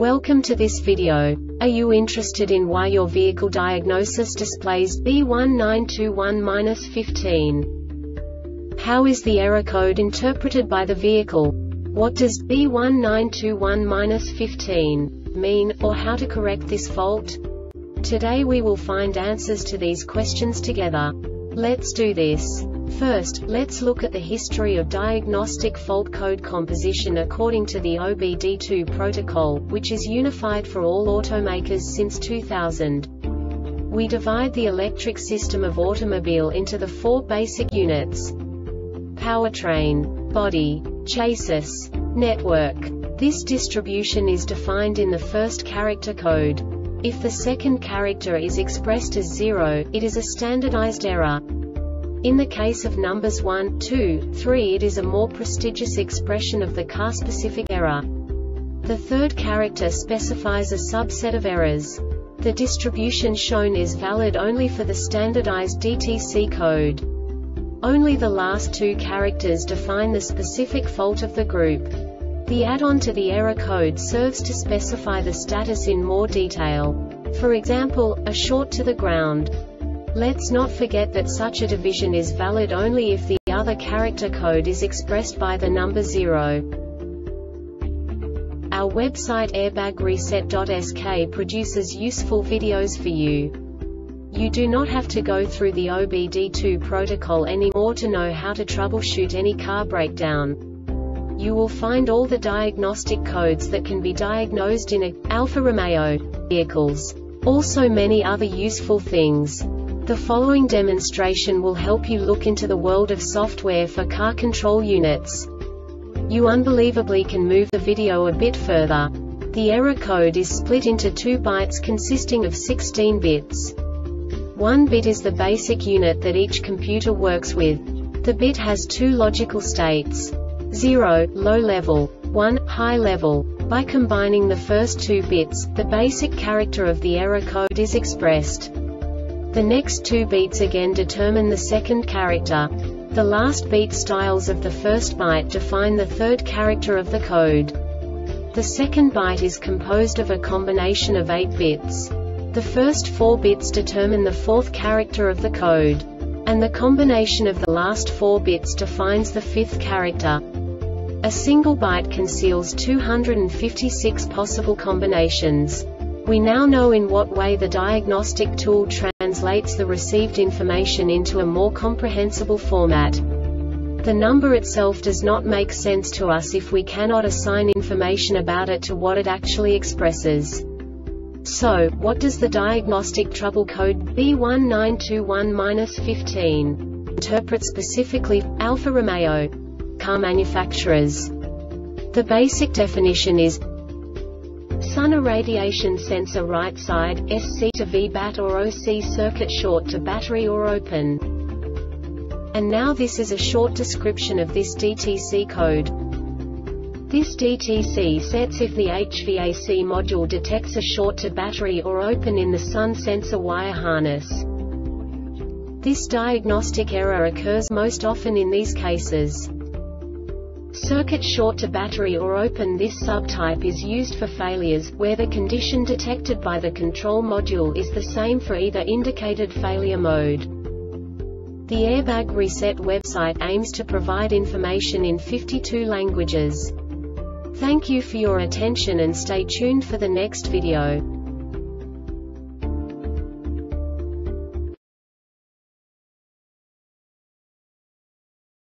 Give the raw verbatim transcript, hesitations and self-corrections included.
Welcome to this video. Are you interested in why your vehicle diagnosis displays B one nine two one dash fifteen? How is the error code interpreted by the vehicle? What does B one nine two one dash fifteen mean, or how to correct this fault? Today we will find answers to these questions together. Let's do this. First, let's look at the history of diagnostic fault code composition according to the O B D two protocol, which is unified for all automakers since two thousand. We divide the electric system of automobile into the four basic units: powertrain, body, chassis, network. This distribution is defined in the first character code. If the second character is expressed as zero, it is a standardized error. In the case of numbers one, two, three, it is a more prestigious expression of the car-specific error. The third character specifies a subset of errors. The distribution shown is valid only for the standardized D T C code. Only the last two characters define the specific fault of the group. The add-on to the error code serves to specify the status in more detail. For example, a short to the ground. Let's not forget that such a division is valid only if the other character code is expressed by the number zero. Our website airbag reset dot S K produces useful videos for you. You do not have to go through the O B D two protocol anymore to know how to troubleshoot any car breakdown. You will find all the diagnostic codes that can be diagnosed in a Alfa Romeo vehicles. Also many other useful things. The following demonstration will help you look into the world of software for car control units. You unbelievably can move the video a bit further. The error code is split into two bytes consisting of sixteen bits. One bit is the basic unit that each computer works with. The bit has two logical states: zero, low level, one, high level. By combining the first two bits, the basic character of the error code is expressed. The next two beats again determine the second character. The last beat styles of the first byte define the third character of the code. The second byte is composed of a combination of eight bits. The first four bits determine the fourth character of the code. And the combination of the last four bits defines the fifth character. A single byte conceals two hundred fifty-six possible combinations. We now know in what way the diagnostic tool translates the received information into a more comprehensible format. The number itself does not make sense to us if we cannot assign information about it to what it actually expresses. So, what does the diagnostic trouble code B one nine two one dash fifteen interpret specifically for Alfa Romeo car manufacturers? The basic definition is sun irradiation sensor right side, S C to V BAT or O C circuit short to battery or open. And now this is a short description of this D T C code. This D T C sets if the H V A C module detects a short to battery or open in the sun sensor wire harness. This diagnostic error occurs most often in these cases: circuit short to battery or open. This subtype is used for failures where the condition detected by the control module is the same for either indicated failure mode. The Airbag Reset website aims to provide information in fifty-two languages. Thank you for your attention and stay tuned for the next video.